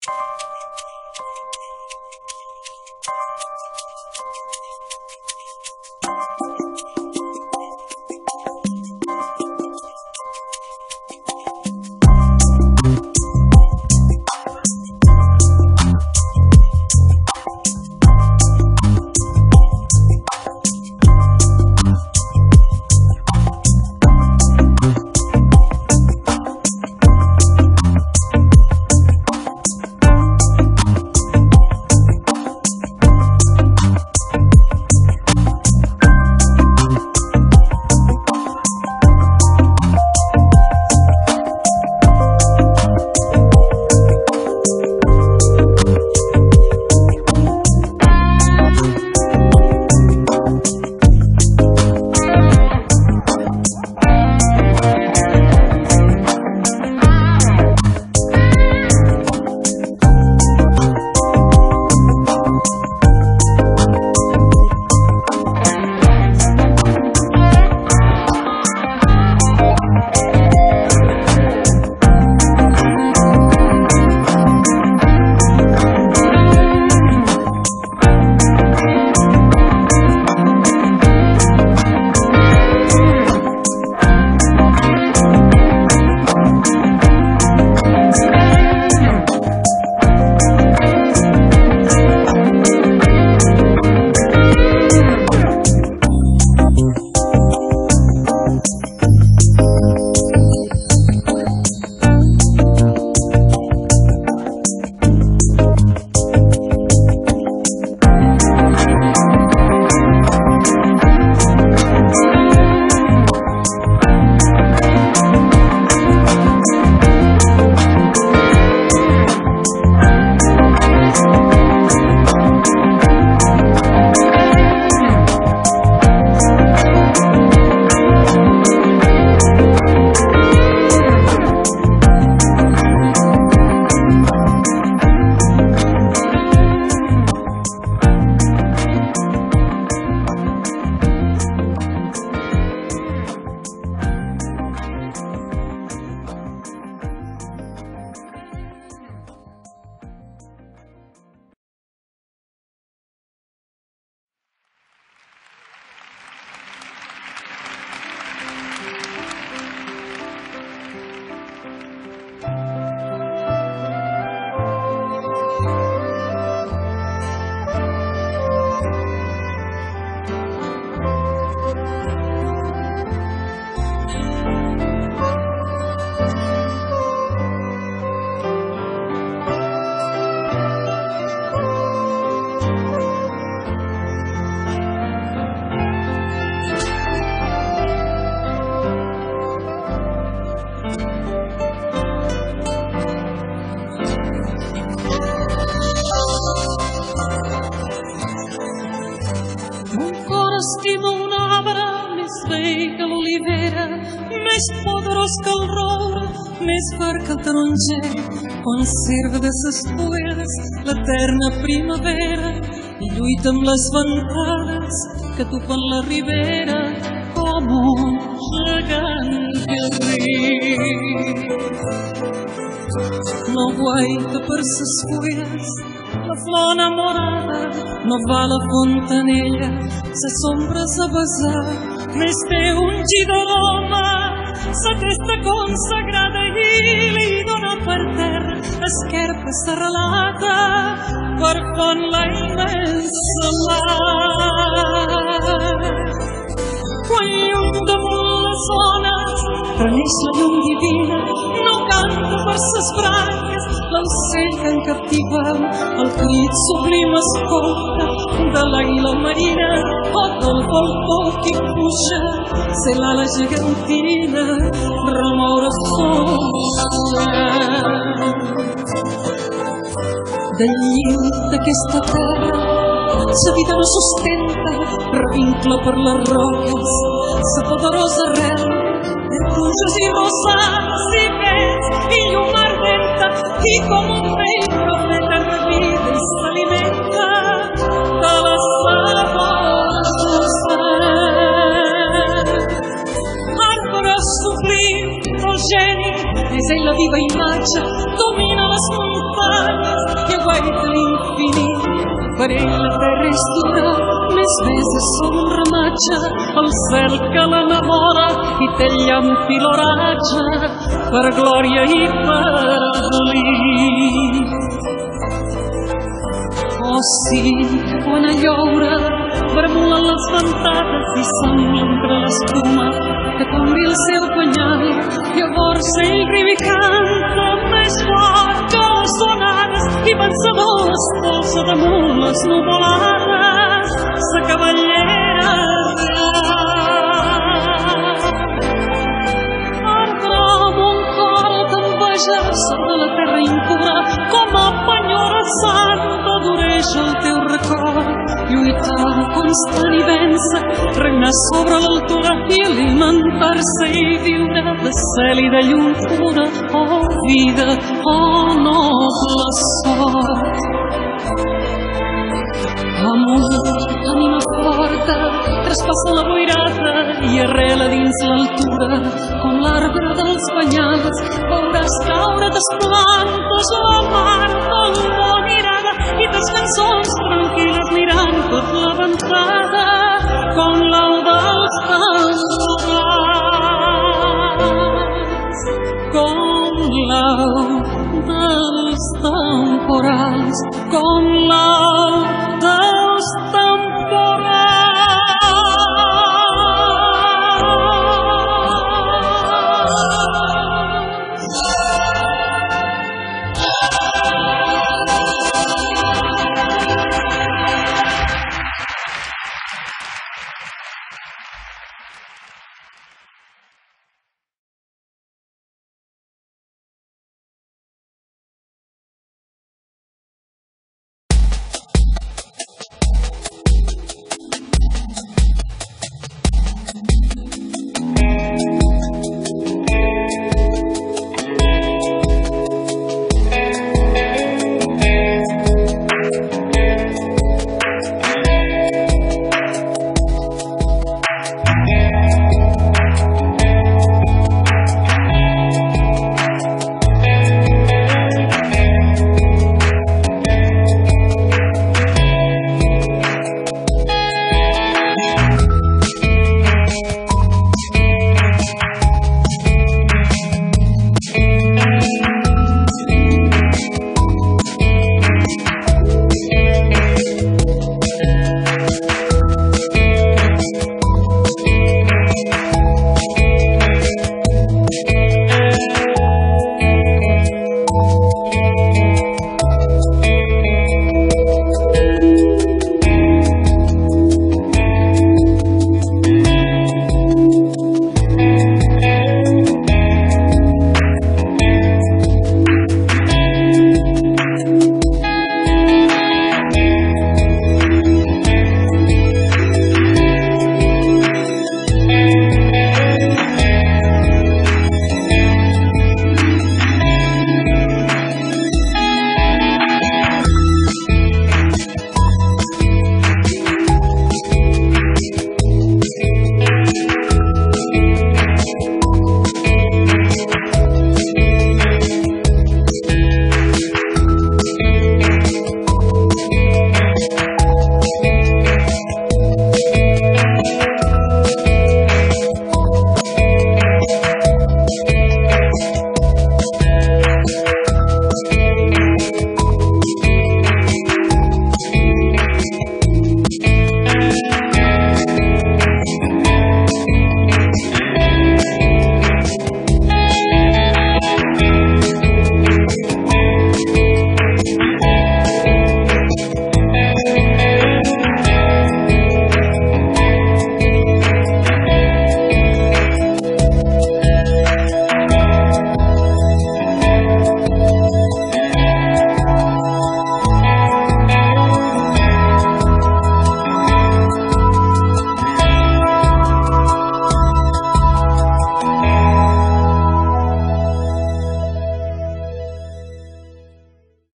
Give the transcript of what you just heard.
estima un arbre més vell que l'olivera, més poderós que el roure, més fort que el taronger. Conserva de ses fulles l'eterna primavera i lluita amb les ventades que tupen la ribera com un gegant guerrer. No guaita per ses fulles la flor enamorada, no va a la fontanella ses ombres a besar, més té ungida aroma sa testa consagrada i li dona per terra esquerpa serralada per font la immensa mar. Quan llum damunt les ones reneix la llum divina, no canta per ses branques l'encell que en captiva, el crit sublim escolta de l'àguila marina o del voltor que puja, se l'ala gegantina remoure del llit d'aquesta terra sa vida no sustenta, revincla per les roques sa poderosa arrel de pluges i rosats i vents i llum ardenta, i com un vell profeta revida i s'alimenta de les sabors del cel. Arbre sublim, progeni, és ell la viva imatge, domina les muntanyes, per ell la terra és dura, més besa són rematge, el cel que l'enamora i té el llamp i l'oratge, per glòria i per delit. Oh sí, quan a lloure bremulen les ventades i sembla entre l'escuma que tombi el seu penyal. Llavors ell riu i canta més fort que les onades i pensadors polsa damunt les nuvolades sa cavallera ardrà mon cor d'enveja sobre la terra impura com a penyora santa d'oreix el teu record. Lluitar constant i vèncer, regnar sobre l'altura i alimentar-se i viure de cel i de llum pura. Oh vida, oh noble sort. Amor, ànima forta, traspassa la boirada i arrela dins l'altura. Com l'arbre dels penyals, veuràs caure des plantes la mar del món irada i des cançons tranquil·les mirant tot la ventada com l'au dels temporals. Com l'au dels temporals, com l'au